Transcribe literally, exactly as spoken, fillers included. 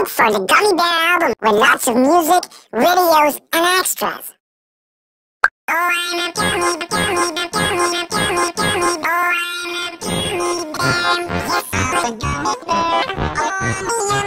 Look for the Gummy Bear album with lots of music, videos, and extras. Oh, I'm a gummy, gummy, gummy, gummy, gummy, gummy. Oh, I'm a gummy bear. Yes, I'm a gummy bear. Oh,